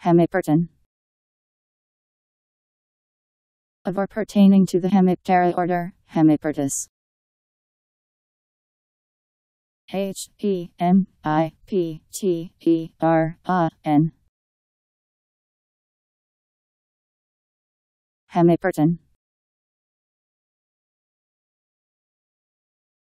Hemipteran. Of or pertaining to the Hemiptera order, MaryTTS. Hemipteran. Hemipteran.